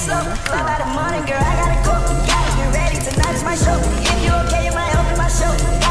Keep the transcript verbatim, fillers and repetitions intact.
slow. Fly by the morning, girl, I gotta go. Gotta get ready, tonight's my show. If you okay, you might open my show.